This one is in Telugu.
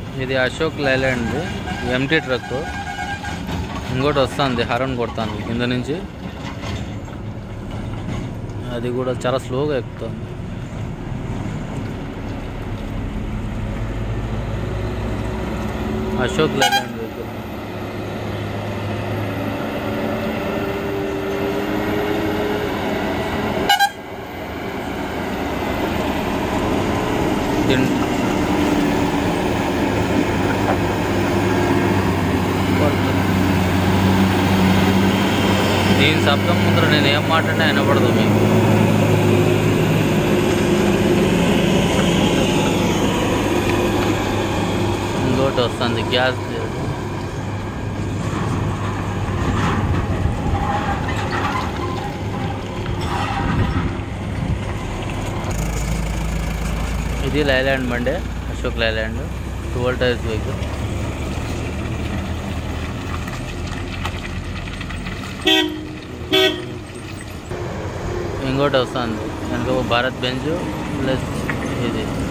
ఇది అశోక్ లైలాండ్ ఎంటీ ట్రక్. ఇంకోటి వస్తుంది హారన్ కొడుతుంది కింద నుంచి. అది కూడా చాలా స్లోగా ఎక్కుతుంది. అశోక్ లైలాండ్ వెహికల్. దీని శబ్దం ముందర నేను ఏం మాట్లాడినా వినపడదు మీకు. ఇంకోటి వస్తుంది గ్యాస్. ఇది లైలాండ్ బండి, అశోక్ లైలాండ్ 12 టైర్స్ వెహికల్. ఇంకోటి వస్తుంది వెనక భారత్ బెంజ్ ప్లస్ ఇది